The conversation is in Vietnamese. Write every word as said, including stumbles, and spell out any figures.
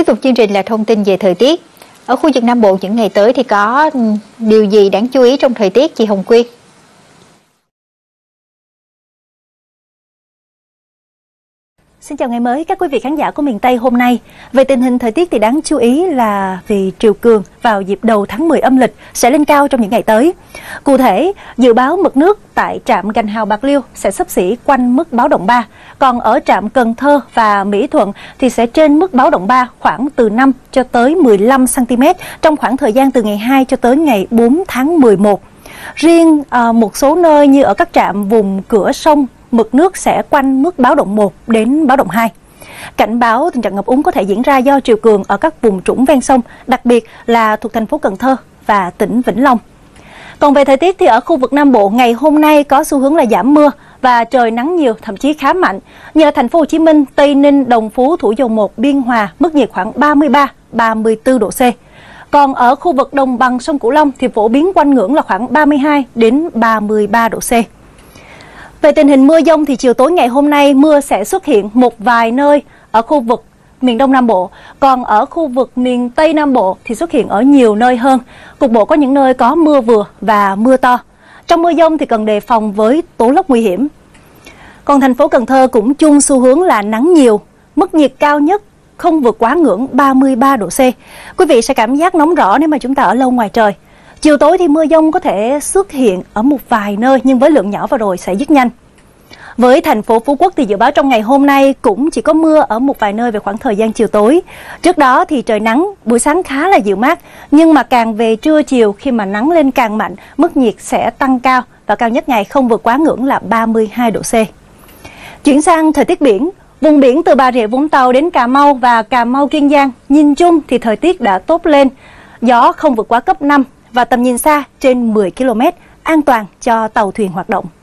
Tiếp tục chương trình là thông tin về thời tiết. Ở khu vực Nam Bộ những ngày tới thì có điều gì đáng chú ý trong thời tiết, chị Hồng Quyên? Xin chào ngày mới các quý vị khán giả của miền Tây hôm nay. Về tình hình thời tiết thì đáng chú ý là vì triều cường vào dịp đầu tháng mười âm lịch sẽ lên cao trong những ngày tới. Cụ thể, dự báo mực nước tại trạm Gành Hào Bạc Liêu sẽ xấp xỉ quanh mức báo động ba, còn ở trạm Cần Thơ và Mỹ Thuận thì sẽ trên mức báo động ba khoảng từ năm cho tới mười lăm xăng-ti-mét trong khoảng thời gian từ ngày hai cho tới ngày bốn tháng mười một. Riêng à, một số nơi như ở các trạm vùng cửa sông, mực nước sẽ quanh mức báo động một đến báo động hai. Cảnh báo tình trạng ngập úng có thể diễn ra do triều cường ở các vùng trũng ven sông, đặc biệt là thuộc thành phố Cần Thơ và tỉnh Vĩnh Long. Còn về thời tiết thì ở khu vực Nam Bộ ngày hôm nay có xu hướng là giảm mưa và trời nắng nhiều, thậm chí khá mạnh. Như ở thành phố Hồ Chí Minh, Tây Ninh, Đồng Phú, Thủ Dầu Một, Biên Hòa, mức nhiệt khoảng ba mươi ba, ba mươi tư độ C. Còn ở khu vực đồng bằng sông Cửu Long thì phổ biến quanh ngưỡng là khoảng ba mươi hai đến ba mươi ba độ C. Về tình hình mưa dông thì chiều tối ngày hôm nay mưa sẽ xuất hiện một vài nơi ở khu vực miền Đông Nam Bộ, còn ở khu vực miền Tây Nam Bộ thì xuất hiện ở nhiều nơi hơn. Cục bộ có những nơi có mưa vừa và mưa to. Trong mưa dông thì cần đề phòng với tố lốc nguy hiểm. Còn thành phố Cần Thơ cũng chung xu hướng là nắng nhiều, mức nhiệt cao nhất không vượt quá ngưỡng ba mươi ba độ C. Quý vị sẽ cảm giác nóng rõ nếu mà chúng ta ở lâu ngoài trời. Chiều tối thì mưa dông có thể xuất hiện ở một vài nơi nhưng với lượng nhỏ và rồi sẽ dứt nhanh. Với thành phố Phú Quốc thì dự báo trong ngày hôm nay cũng chỉ có mưa ở một vài nơi về khoảng thời gian chiều tối. Trước đó thì trời nắng, buổi sáng khá là dịu mát, nhưng mà càng về trưa chiều khi mà nắng lên càng mạnh, mức nhiệt sẽ tăng cao và cao nhất ngày không vượt quá ngưỡng là ba mươi hai độ C. Chuyển sang thời tiết biển, vùng biển từ Bà Rịa Vũng Tàu đến Cà Mau và Cà Mau Kiên Giang, nhìn chung thì thời tiết đã tốt lên, gió không vượt quá cấp năm và tầm nhìn xa trên mười ki lô mét, an toàn cho tàu thuyền hoạt động.